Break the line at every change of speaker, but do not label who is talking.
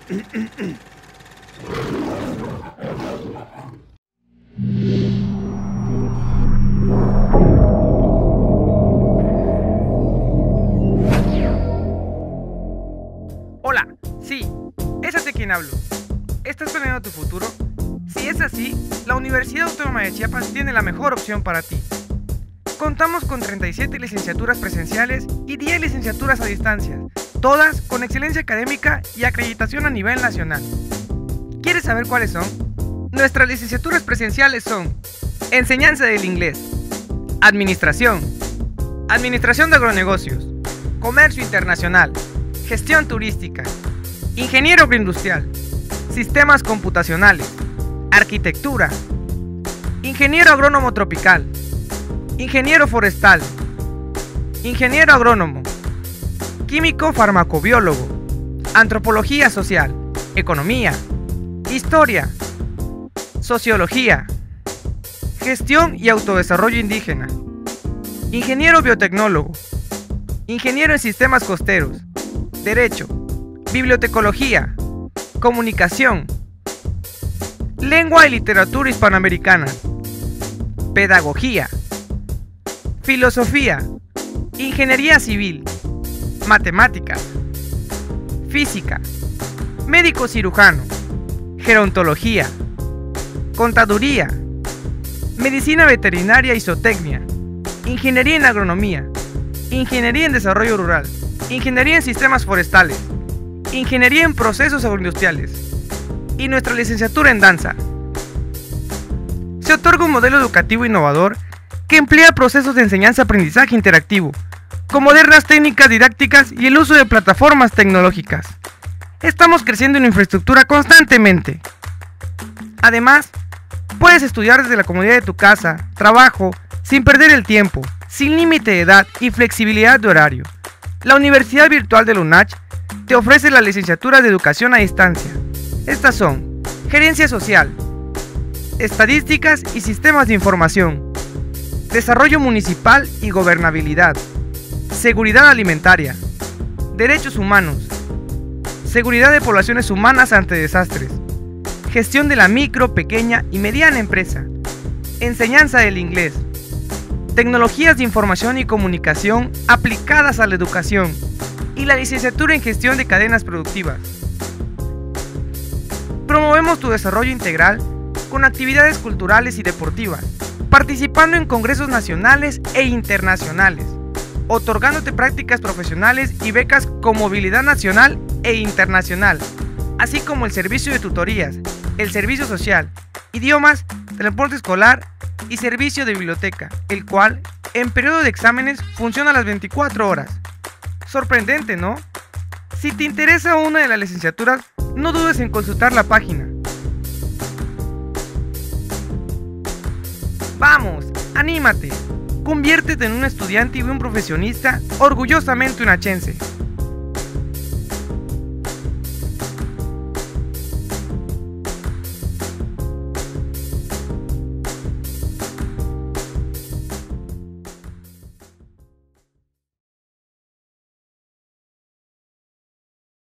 Hola, sí, es a ti quien hablo. ¿Estás planeando tu futuro? Si es así, la Universidad Autónoma de Chiapas tiene la mejor opción para ti. Contamos con 37 licenciaturas presenciales y 10 licenciaturas a distancia, todas con excelencia académica y acreditación a nivel nacional. ¿Quieres saber cuáles son? Nuestras licenciaturas presenciales son Enseñanza del Inglés, Administración, Administración de Agronegocios, Comercio Internacional, Gestión Turística, Ingeniero Agroindustrial, Sistemas Computacionales, Arquitectura, Ingeniero Agrónomo Tropical, Ingeniero Forestal, Ingeniero Agrónomo, Químico Farmacobiólogo, Antropología Social, Economía, Historia, Sociología, Gestión y Autodesarrollo Indígena, Ingeniero Biotecnólogo, Ingeniero en Sistemas Costeros, Derecho, Bibliotecología, Comunicación, Lengua y Literatura Hispanoamericana, Pedagogía, Filosofía, Ingeniería Civil, Matemáticas, Física, Médico Cirujano, Gerontología, Contaduría, Medicina Veterinaria y Zootecnia, Ingeniería en Agronomía, Ingeniería en Desarrollo Rural, Ingeniería en Sistemas Forestales, Ingeniería en Procesos Agroindustriales y nuestra licenciatura en Danza. Se otorga un modelo educativo innovador que emplea procesos de enseñanza-aprendizaje interactivo, con modernas técnicas didácticas y el uso de plataformas tecnológicas. Estamos creciendo en infraestructura constantemente. Además, puedes estudiar desde la comodidad de tu casa, trabajo, sin perder el tiempo, sin límite de edad y flexibilidad de horario. La Universidad Virtual de la UNACH te ofrece la licenciatura de Educación a Distancia. Estas son Gerencia Social, Estadísticas y Sistemas de Información, Desarrollo Municipal y Gobernabilidad, Seguridad Alimentaria, Derechos Humanos, Seguridad de Poblaciones Humanas ante Desastres, Gestión de la Micro, Pequeña y Mediana Empresa, Enseñanza del Inglés, Tecnologías de Información y Comunicación aplicadas a la educación y la licenciatura en Gestión de Cadenas Productivas. Promovemos tu desarrollo integral con actividades culturales y deportivas, participando en congresos nacionales e internacionales, otorgándote prácticas profesionales y becas con movilidad nacional e internacional, así como el servicio de tutorías, el servicio social, idiomas, transporte escolar y servicio de biblioteca, el cual, en periodo de exámenes, funciona a las 24 horas. Sorprendente, ¿no? Si te interesa una de las licenciaturas, no dudes en consultar la página. ¡Vamos! ¡Anímate! Conviértete en un estudiante y un profesionista orgullosamente unachense.